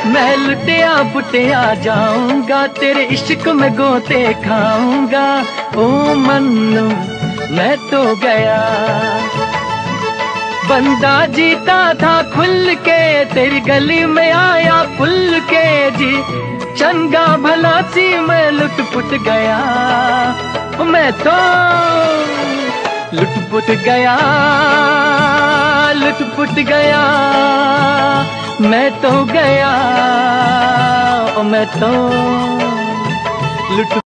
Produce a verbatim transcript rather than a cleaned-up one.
मैं लुटिया पुटिया जाऊंगा, तेरे इश्क में गोते खाऊंगा। ओ मन्नू मैं तो गया, बंदा जीता था खुल के, तेरी गली में आया खुल के जी। चंगा भला सी मैं लुट पुट गया, मैं तो लुट पुट गया, लुट पुट गया। मैं तो गया, मैं तो लुट